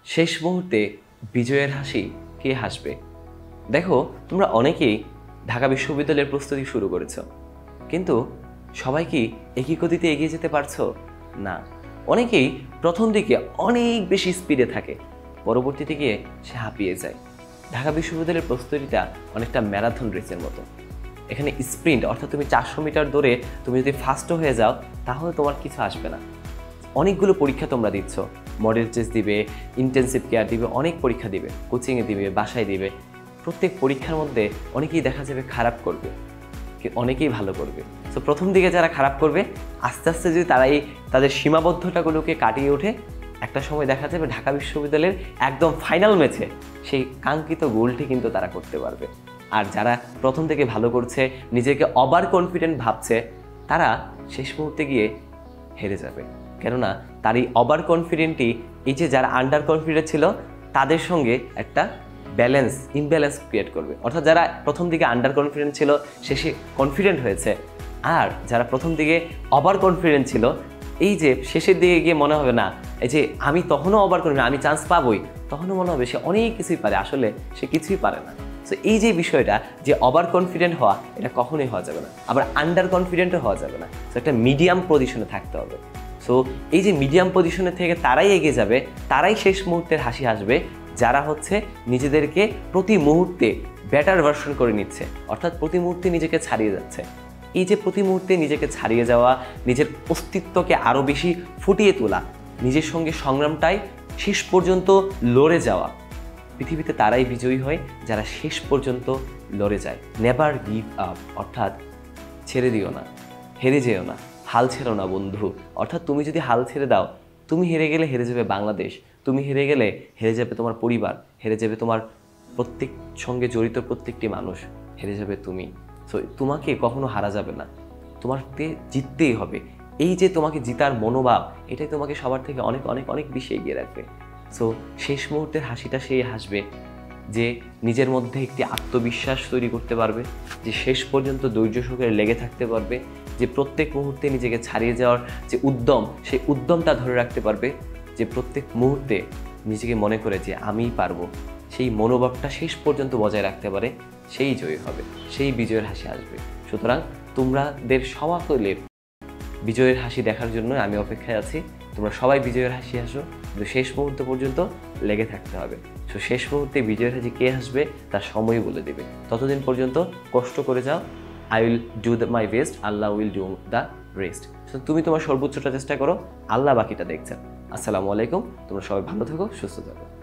শেষ মুহূর্তে বিজয়ের হাসি কে হাসবে? দেখো, তোমরা অনেকেই ঢাকা বিশ্ববিদ্যালয়ের প্রস্তুতি শুরু করেছো, কিন্তু সবাই কি একই গতিতে এগিয়ে যেতে পারছো? না। অনেকেই প্রথম দিকে অনেক বেশি স্পিডে থাকে, পরবর্তীতে গিয়ে সে হাঁপিয়ে যায়। ঢাকা বিশ্ববিদ্যালয়ের প্রস্তুতিটা অনেকটা ম্যারাথন রেসের মতো। এখানে স্প্রিন্ট অর্থাৎ তুমি 400 মিটার দৌড়ে তুমি যদি ফার্স্টও হয়ে যাও তাহলে তোমার কিছু আসবে না। অনেকগুলো পরীক্ষা তোমরা দিচ্ছ, মডেল টেস্ট দিবে, ইন্টেনসিভ কেয়ার দিবে, অনেক পরীক্ষা দিবে, কোচিংয়ে দিবে, বাসায় দিবে। প্রত্যেক পরীক্ষার মধ্যে অনেকেই দেখা যাবে খারাপ করবে, অনেকেই ভালো করবে। সো প্রথম দিকে যারা খারাপ করবে, আস্তে আস্তে যদি তারা এই তাদের সীমাবদ্ধতাগুলোকে কাটিয়ে ওঠে, একটা সময় দেখা যাবে ঢাকা বিশ্ববিদ্যালয়ের একদম ফাইনাল ম্যাচে সেই কাঙ্ক্ষিত গোলটি কিন্তু তারা করতে পারবে। আর যারা প্রথম থেকে ভালো করছে, নিজেকে ওভার কনফিডেন্ট ভাবছে, তারা শেষ মুহূর্তে গিয়ে হেরে যাবে। কেননা তার এই ওভার কনফিডেন্টই এই যে যারা আন্ডার কনফিডেন্ট ছিল তাদের সঙ্গে একটা ইমব্যালেন্স ক্রিয়েট করবে। অর্থাৎ যারা প্রথম দিকে আন্ডার কনফিডেন্ট ছিল শেষে কনফিডেন্ট হয়েছে, আর যারা প্রথম দিকে ওভার কনফিডেন্ট ছিল, এই যে শেষের দিকে গিয়ে মনে হবে না এই যে আমি তখনও ওভার কনফিডেন্ট, আমি চান্স পাবোই, তখনও মনে হবে সে অনেক কিছুই পারে, আসলে সে কিছুই পারে না। সো এই যে বিষয়টা, যে ওভার কনফিডেন্ট হওয়া, এটা কখনোই হওয়া যাবে না, আবার আন্ডার কনফিডেন্টও হওয়া যাবে না। সো একটা মিডিয়াম পজিশনে থাকতে হবে। সো এই যে মিডিয়াম পজিশনে থেকে তারাই এগিয়ে যাবে, তারাই শেষ মুহূর্তের হাসি হাসবে, যারা হচ্ছে নিজেদেরকে প্রতি মুহূর্তে বেটার ভার্সন করে নিচ্ছে, অর্থাৎ প্রতি মুহূর্তে নিজেকে ছাড়িয়ে যাচ্ছে। এই যে প্রতি মুহূর্তে নিজেকে ছাড়িয়ে যাওয়া, নিজের অস্তিত্বকে আরও বেশি ফুটিয়ে তোলা, নিজের সঙ্গে সংগ্রামটাই শেষ পর্যন্ত লড়ে যাওয়া, পৃথিবীতে তারাই বিজয়ী হয় যারা শেষ পর্যন্ত লড়ে যায়। নেভার গিভ আপ, অর্থাৎ ছেড়ে দিও না, হেরে যেও না, হাল ছেড়ো না বন্ধু। অর্থাৎ তুমি যদি হাল ছেড়ে দাও, তুমি হেরে গেলে হেরে যাবে বাংলাদেশ, তুমি হেরে গেলে হেরে যাবে তোমার পরিবার, হেরে যাবে তোমার প্রত্যেক সঙ্গে জড়িত প্রত্যেকটি মানুষ, হেরে যাবে তুমি। সো তোমাকে কখনো হারা যাবে না, তোমাকে জিততেই হবে। এই যে তোমাকে জিতার মনোভাব, এটাই তোমাকে সবার থেকে অনেক অনেক অনেক বেশি এগিয়ে রাখবে। সো শেষ মুহূর্তের হাসিটা সেই হাসবে যে নিজের মধ্যে একটি আত্মবিশ্বাস তৈরি করতে পারবে, যে শেষ পর্যন্ত ধৈর্য সহকারে লেগে থাকতে পারবে, যে প্রত্যেক মুহূর্তে নিজেকে ছাড়িয়ে যাওয়ার যে উদ্যম, সেই উদ্যমটা ধরে রাখতে পারবে, যে প্রত্যেক মুহূর্তে নিজেকে মনে করে যে আমিই পারবো, সেই মনোভাবটা শেষ পর্যন্ত বজায় রাখতে পারে, সেই জয়ী হবে, সেই বিজয়ের হাসি আসবে। সুতরাং তোমাদের সকলের বিজয়ের হাসি দেখার জন্য আমি অপেক্ষায় আছি। তোমরা সবাই বিজয়ের হাসি হাসো, কিন্তু শেষ মুহূর্ত পর্যন্ত লেগে থাকতে হবে। সো শেষ মুহূর্তে বিজয়ের হাসি কে হাসবে তার সময় বলে দেবে। ততদিন পর্যন্ত কষ্ট করে যাও। I will do my best, Allah will do the rest. So তুমি তোমার সর্বোচ্চটা চেষ্টা করো, আল্লাহ বাকিটা দেখছেন। আসসালামু আলাইকুম। তোমরা সবাই ভালো থাকো, সুস্থ থাকো।